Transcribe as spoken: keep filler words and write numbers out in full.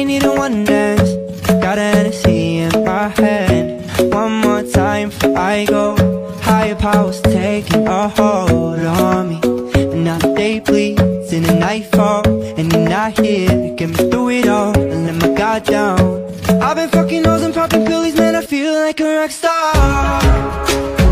ain't needing one dance. Got an Hennessy in my hand. One more time before I go. Higher powers taking a hold on me, and now the day bleeds in the nightfall, and you're not here to get me through it all and let my guard down. I've been fucking hoes and popping pills, man, I feel like a rock star.